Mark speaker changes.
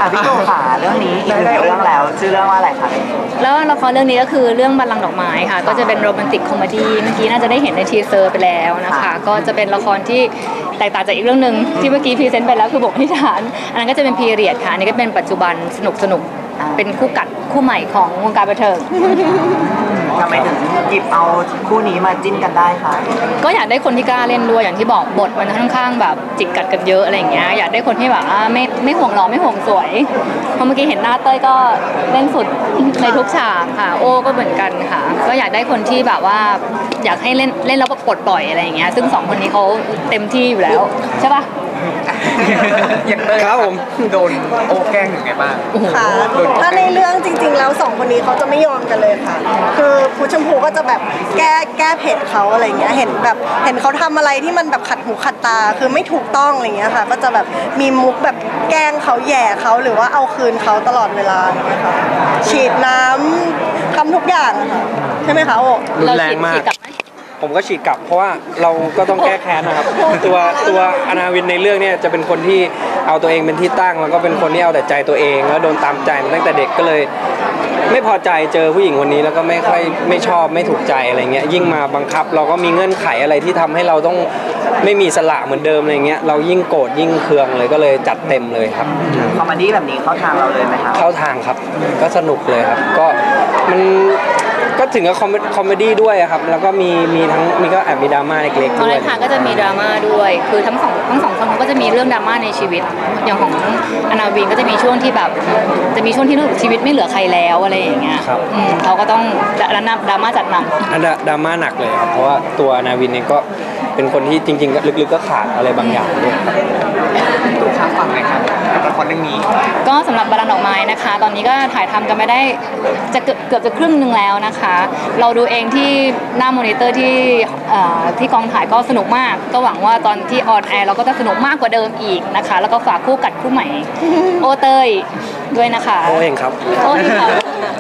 Speaker 1: พี่โตค่ะเรื่องนี้อีกหนึ่งเรื่องแล้วชื่อเรื่องว่าอะไรคะ
Speaker 2: แล้วละครเรื่องนี้ก็คือเรื่องบัลลังก์ดอกไม้ค่ะก็จะเป็นโรแมนติกคอมเมดี้เมื่อกี้น่าจะได้เห็นในทีเซอร์ไปแล้วนะคะก็จะเป็นละครที่แตกต่างจากอีกเรื่องหนึ่งที่เมื่อกี้พรีเซนต์ไปแล้วคือบทนิทานอันนั้นก็จะเป็นพีเรียดค่ะอันนี้ก็เป็นปัจจุบันสนุกเป็นคู่กัดคู่ใหม่ของวงการบันเทิง
Speaker 1: ทำไมถึงหยิบเอาคู่นี้มาจิ้นกันได้คะ
Speaker 2: ก็อยากได้คนที่กล้าเล่นด้วยอย่างที่บอกบทมันค่อนข้างแบบจิกกัดกันเยอะอะไรอย่างเงี้ยอยากได้คนที่แบบไม่ห่วงหล่อไม่ห่วงสวยเพราะเมื่อกี้เห็นหน้าเต้ยก็เล่นสุดในทุกฉากค่ะโอ้ก็เหมือนกันค่ะก็อยากได้คนที่แบบว่าอยากให้เล่นแล้วปลดปล่อยอะไรอย่างเงี้ยซึ่ง2คนนี้เขาเต็มที่อยู่แล้วใช่ปะ
Speaker 3: อย่างเต้ยครับผมโดนโอ้แกล้งถึงไงบ้าง
Speaker 4: ค่ะถ้าในเรื่องจริงๆแล้ว2คนนี้เขาจะไม่ยอมกันเลยค่ะคือผู้ชมพูก็จะแบบแก้เผ็ดเขาอะไรเงี้ยเห็นเขาทำอะไรที่มันแบบขัดหูขัดตาคือไม่ถูกต้องอะไรเงี้ยค่ะก็จะแบบมีมุกแบบแกล้งเขาแย่เขาหรือว่าเอาคืนเขาตลอดเวลาอย่างเงี้ยค่ะฉีดน้ำทำทุกอย่างค่ะใช่ไหมคะโอ้
Speaker 3: รุนแรงมากผมก็ฉีดกลับเพราะว่าเราก็ต้องแก้แค้นนะครับตัวอนาวินในเรื่องเนี่ยจะเป็นคนที่เอาตัวเองเป็นที่ตั้งแล้วก็เป็นคนที่เอาแต่ใจตัวเองแล้วโดนตามใจมาตั้งแต่เด็กก็เลยไม่พอใจเจอผู้หญิงคนนี้แล้วก็ไม่ชอบไม่ถูกใจอะไรเงี้ยยิ่งมาบังคับเราก็มีเงื่อนไขอะไรที่ทำให้เราต้องไม่มีสละเหมือนเดิมอะไรเงี้ยเรายิ่งโกรธยิ่งเคืองเลยก็เลยจัดเต็มเลยครับ
Speaker 1: คอมเมดี้แบบนี้เข้าทางเราเลยไหมครับ
Speaker 3: เข้าทางครับก็สนุกเลยครับก็มันก็ถึงกับคอมเมดี้ด้วยครับแล้วก็มีทั้งก็แอบมีดราม่าเล็กๆด้วย
Speaker 2: ค่ะก็จะมีดราม่าด้วยคือทั้งสองคนเขาก็จะมีเรื่องดราม่าในชีวิตอย่างของอนาวินก็จะมีช่วงที่แบบจะมีช่วงที่ชีวิตไม่เหลือใครแล้วอะไรอย่างเงี้ยเขาก็ต้องดราม่าจัดหนัก
Speaker 3: ดราม่าหนักเลยครับเพราะว่าตัวอนาวินเองก็เป็นคนที่จริงๆลึกๆก็ขาดอะไรบางอย่างด้วย
Speaker 1: ตัวข้ามฟังไหมครับละครเรื่องนี้
Speaker 2: ก็สำหรับบัลลังก์ดอกไม้นะคะตอนนี้ก็ถ่ายทำกันไม่ได้จะเกือบจะครึ่งนึงแล้วนะคะเราดูเองที่หน้ามอนิเตอร์ที่กองถ่ายก็สนุกมากก็หวังว่าตอนที่ออนแอร์เราก็จะสนุกมากกว่าเดิมอีกนะคะแล้วก็ฝากคู่กัดคู่ใหม่โอเตยด้วยนะคะ
Speaker 3: โอเองครับ
Speaker 2: โอเองครับ